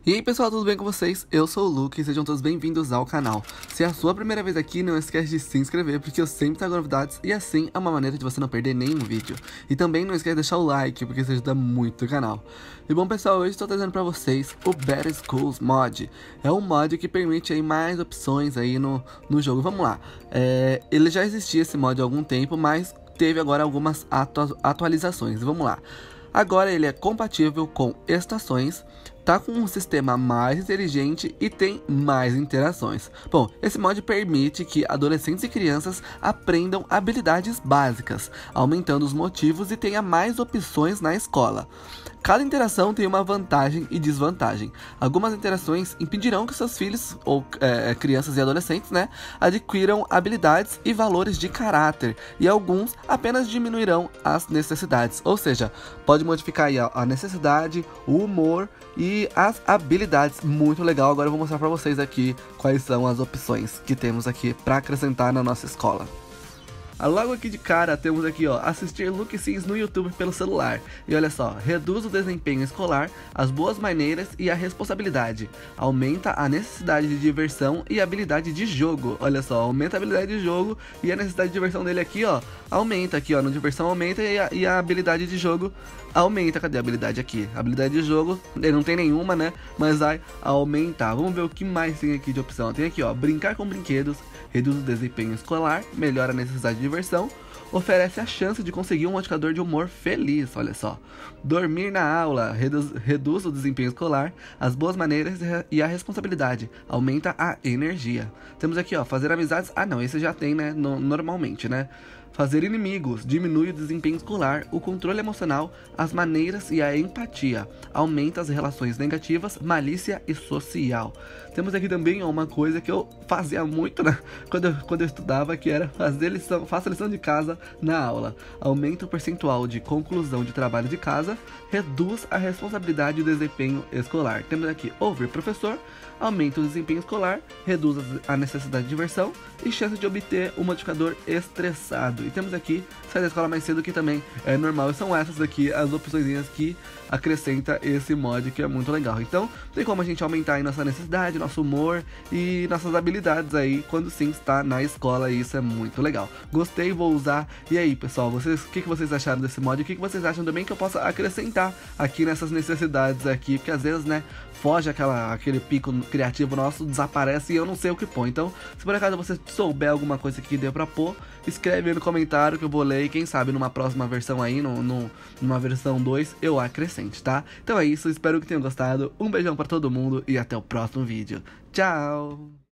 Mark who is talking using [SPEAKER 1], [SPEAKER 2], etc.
[SPEAKER 1] E aí pessoal, tudo bem com vocês? Eu sou o Luke e sejam todos bem-vindos ao canal. Se é a sua primeira vez aqui, não esquece de se inscrever, porque eu sempre trago novidades e assim é uma maneira de você não perder nenhum vídeo. E também não esquece de deixar o like, porque isso ajuda muito o canal. E bom pessoal, hoje estou trazendo pra vocês o Better Schools Mod. É um mod que permite aí mais opções aí no jogo. Vamos lá, ele já existia esse mod há algum tempo, mas teve agora algumas atualizações. Vamos lá. Agora ele é compatível com estações, tá com um sistema mais inteligente e tem mais interações. Bom, esse mod permite que adolescentes e crianças aprendam habilidades básicas, aumentando os motivos e tenha mais opções na escola. Cada interação tem uma vantagem e desvantagem. Algumas interações impedirão que seus filhos, ou crianças e adolescentes, adquiram habilidades e valores de caráter, e alguns apenas diminuirão as necessidades. Ou seja, pode modificar aí a necessidade, o humor e as habilidades. Muito legal. Agora eu vou mostrar para vocês aqui quais são as opções que temos aqui para acrescentar na nossa escola. Logo aqui de cara temos aqui, ó, assistir Luke Sims no YouTube pelo celular. E olha só, reduz o desempenho escolar, as boas maneiras e a responsabilidade. Aumenta a necessidade de diversão e habilidade de jogo. Olha só, aumenta a habilidade de jogo e a necessidade de diversão dele aqui, ó, aumenta aqui, ó, no diversão aumenta e a habilidade de jogo aumenta. Cadê a habilidade aqui? A habilidade de jogo, ele não tem nenhuma, né, mas vai aumentar. Vamos ver o que mais tem aqui de opção. Tem aqui, ó, brincar com brinquedos, reduz o desempenho escolar, melhora a necessidade de diversão, oferece a chance de conseguir um modificador de humor feliz, olha só. Dormir na aula, reduz o desempenho escolar, as boas maneiras e a responsabilidade, aumenta a energia. Temos aqui, ó, fazer amizades, não, esse já tem, né, normalmente, né. Fazer inimigos, diminui o desempenho escolar, o controle emocional, as maneiras e a empatia. Aumenta as relações negativas, malícia e social. Temos aqui também uma coisa que eu fazia muito, né, quando eu estudava, que era faça lição de casa na aula. Aumenta o percentual de conclusão de trabalho de casa, reduz a responsabilidade e o desempenho escolar. Temos aqui ouvir professor, aumenta o desempenho escolar, reduz a necessidade de diversão e chance de obter um modificador estressado. E temos aqui sair da escola mais cedo, que também é normal. E são essas aqui as opções que acrescenta esse mod, que é muito legal. Então tem como a gente aumentar aí nossa necessidade, nosso humor e nossas habilidades aí quando sim está na escola, e isso é muito legal. Gostei, vou usar. E aí pessoal, o que vocês acharam desse mod? O que vocês acham também que eu possa acrescentar aqui nessas necessidades aqui? Porque às vezes, né, foge aquele pico criativo nosso, desaparece e eu não sei o que pôr. Então, se por acaso você souber alguma coisa que deu pra pôr, escreve aí no comentário que eu vou ler, e quem sabe numa próxima versão aí, numa versão 2, eu acrescente, tá? Então é isso, espero que tenham gostado, um beijão pra todo mundo e até o próximo vídeo. Tchau!